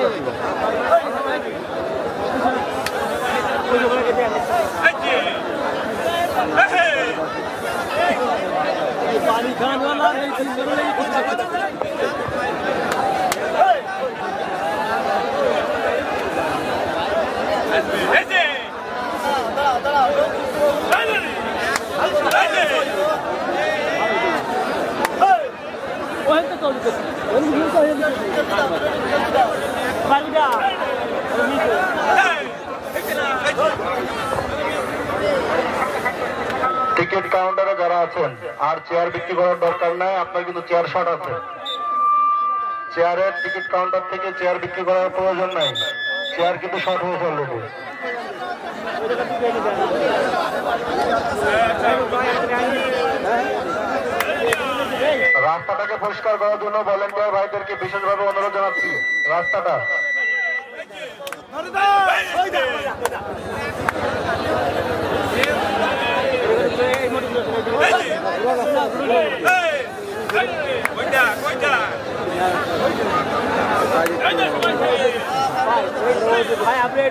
पानी खान वाला টিকিট কাউন্টারে যারা আছেন আর চেয়ার বিক্রি করার দরকার নাই, আপনার কিন্তু চেয়ার শর্ট আছে। চেয়ারের টিকিট কাউন্টার থেকে চেয়ার বিক্রি করার প্রয়োজন নাই, চেয়ার কিন্তু শর্ট হয়েছে অলরেডি। রাস্তাটাকে পরিষ্কার করার জন্য ভলেন্টিয়ার ভাইদেরকে বিশেষভাবে অনুরোধ জানাচ্ছি। রাস্তাটা ভাই আপনি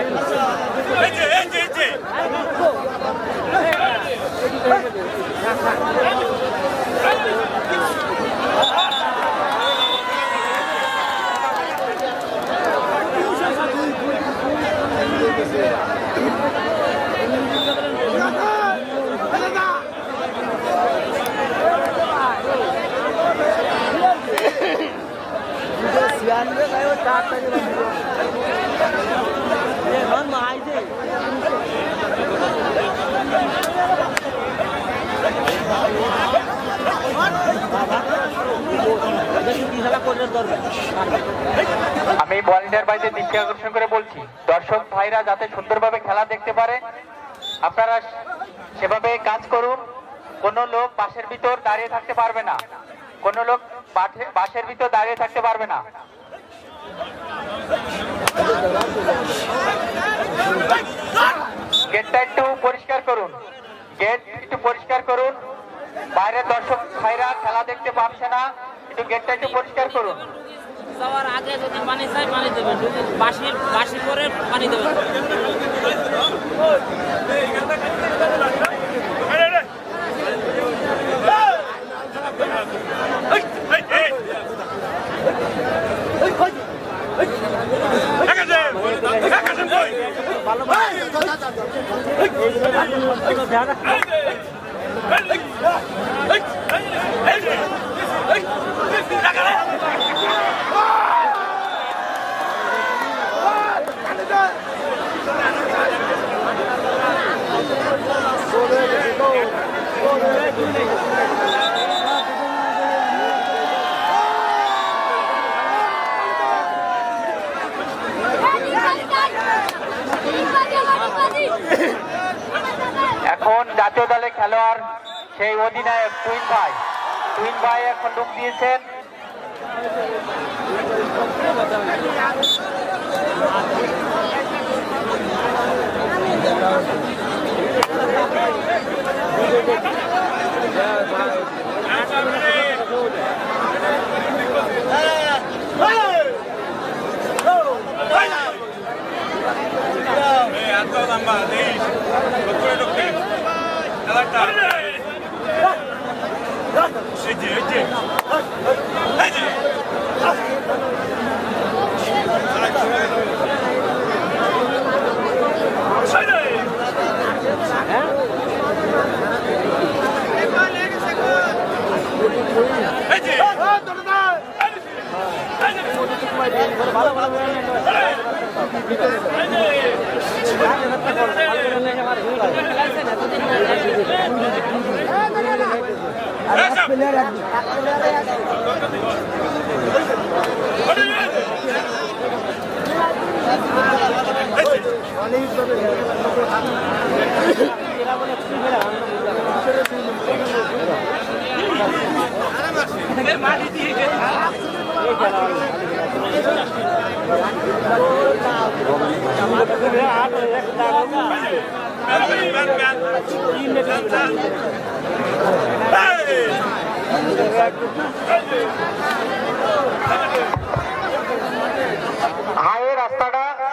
আমি ভলেন্টিয়ার ভাইদের দৃষ্টি আকর্ষণ করে বলছি, দর্শক ভাইরা যাতে সুন্দরভাবে খেলা দেখতে পারে আপনারা সেভাবে কাজ করুন। কোন লোক বাসের ভিতর দাঁড়িয়ে থাকতে পারবে না, কোন লোক বাসের ভিতর দাঁড়িয়ে থাকতে পারবে না। গেটটা একটু পরিষ্কার করুন, গেট একটু পরিষ্কার করুন। বাইরের দর্শক ভাইরা খেলা দেখতে পাচ্ছে না, একটু গেটটা একটু পরিষ্কার করুন। যাওয়ার আগে যদি পানি চাই পানি দেবেন, যদি বাসি করে পানি দেবেন। এখন জাতীয় দলের খেলোয়াড় সেই অধিনায়ক টুইন ভাই এখন ডুব দিয়েছেন।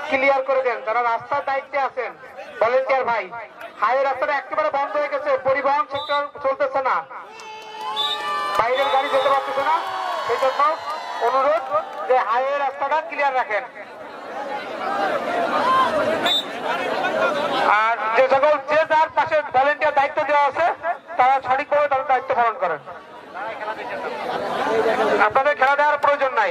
ক্লিয়ার করে দেন, যারা রাস্তার দায়িত্বে আছেন ভলেন্টিয়ার ভাই। হাইওয়ে রাস্তাটা একেবারে বন্ধ হয়ে গেছে, পরিবহন সেক্টর চলতেছে না, বাইরের গাড়ি যেতে পারতেছে না, সেই জন্য অনুরোধ যে হাইওয়ে রাস্তাটা ক্লিয়ার রাখেন। আর যে সকল যে যার পাশে ভলেন্টিয়ার দায়িত্ব দেওয়া আছে তারা সঠিকভাবে তাদের দায়িত্ব পালন করেন। আপনাদের খেলা দেওয়ার প্রয়োজন নাই।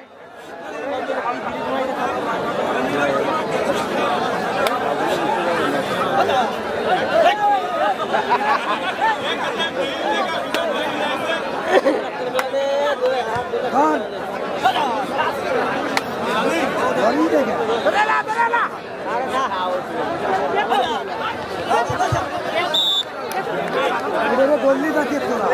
বললি তাকে তোরা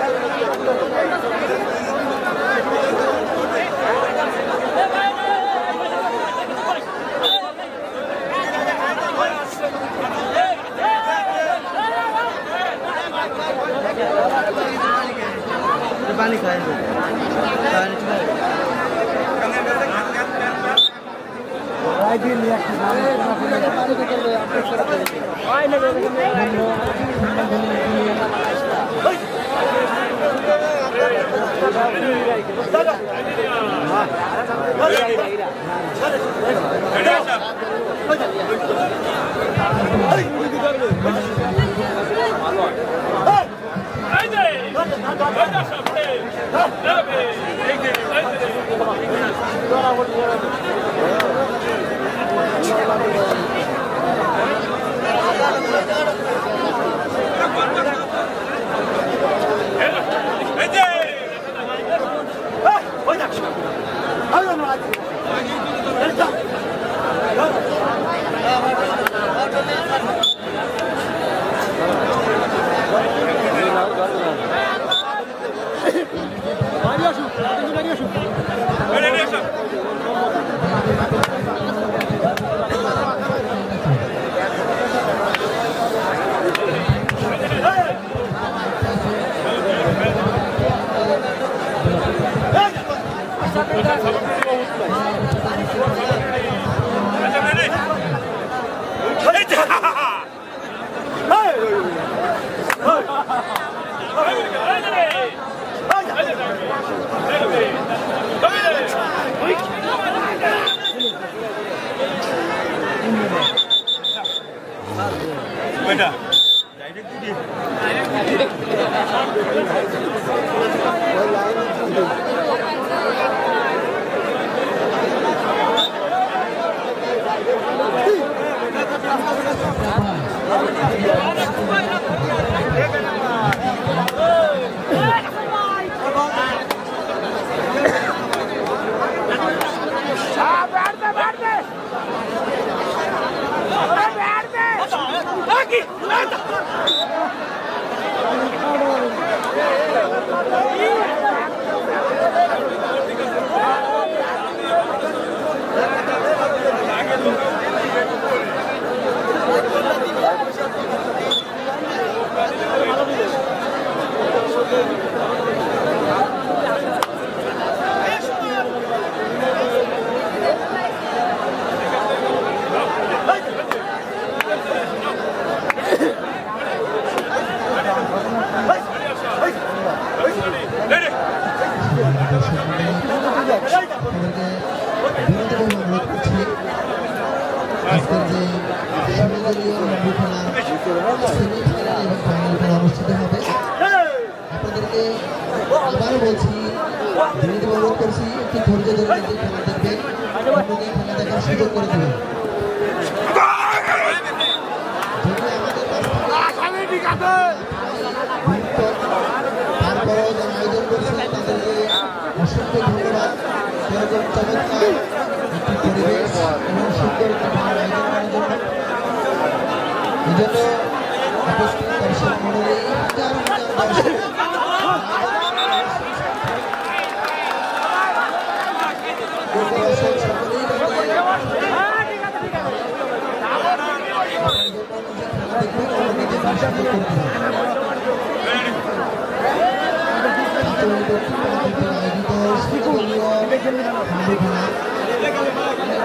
पानी खाए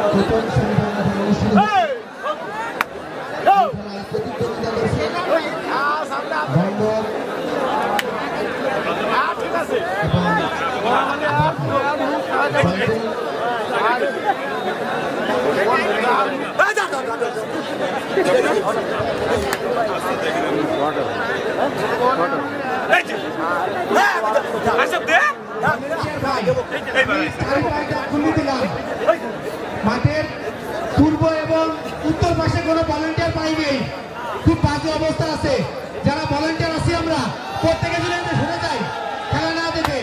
প্রথম সেমিফাইনাল অনুষ্ঠিত মাঠের পূর্ব এবং উত্তর পাশে কোনো ভলান্টিয়ার পাইনি, খুব বাজে অবস্থা আছে। যারা ভলান্টিয়ার আছি আমরা প্রত্যেকে যদি আমরা শুনে যাই খেলা না দেখে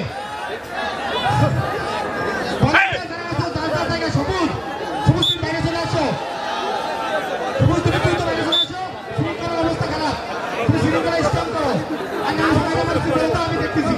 সবুজ সবুজ তুমি বাইরে চলে আসো, সবুজ তুমি দ্রুত বাইরে চলে আসো। শৃঙ্খলার অবস্থা খারাপ, তুমি শৃঙ্খলা স্ট্রং করো। আর না সবাই আমার কি বলতো আমি দেখতেছি।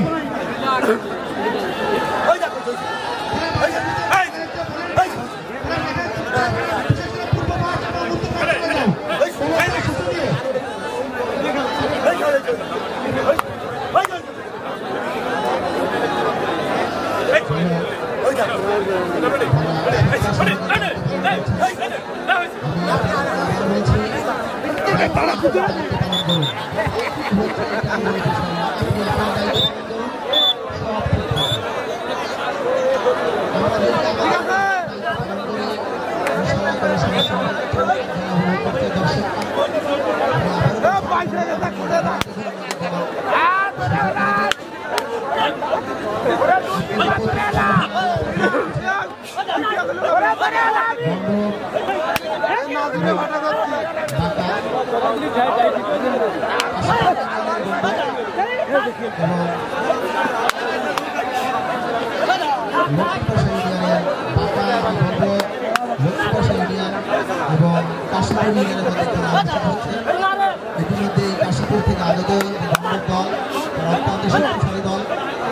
ইতিমধ্যে কাশীপুর থেকে আগত দল অত্যন্ত শক্তিশালী দল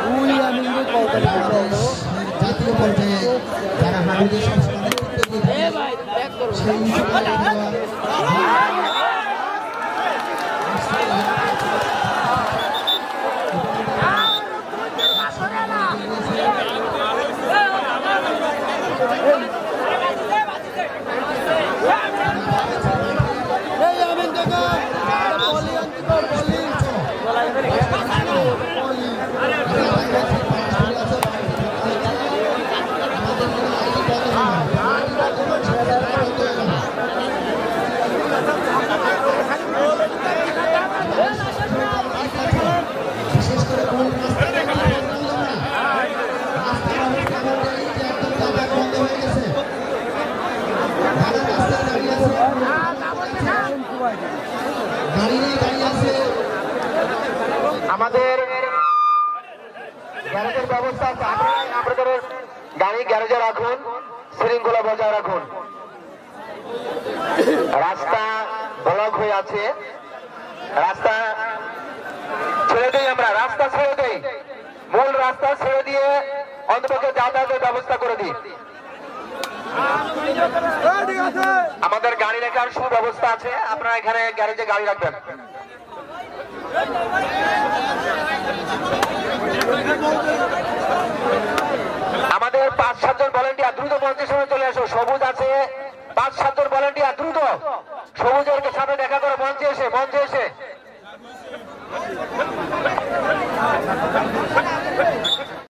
জাতীয় পর্যায়ে যারা হাবিদের সবসময় সেই আমাদের গ্যারেজের ব্যবস্থা আছে, আপনাদের গাড়ি গ্যারেজে রাখুন, শৃঙ্খলা বজায় রাখুন। রাস্তা ব্লক হয়ে আছে, রাস্তা ছেড়ে দিই, আমরা রাস্তা ছেড়ে দিই, মূল রাস্তা ছেড়ে দিয়ে অন্তপক্ষে যাতায়াতের ব্যবস্থা করে দিই। আমাদের গাড়ি রাখার সুব্যবস্থা আছে, আপনারা এখানে গ্যারেজে গাড়ি রাখবেন। আমাদের 5-7 জন ভলান্টিয়ার দ্রুত মঞ্চের সামনে চলে আসো। সবুজ আছে, 5-7 জন ভলান্টিয়ার দ্রুত সবুজের সাথে দেখা করো। মঞ্চে এসে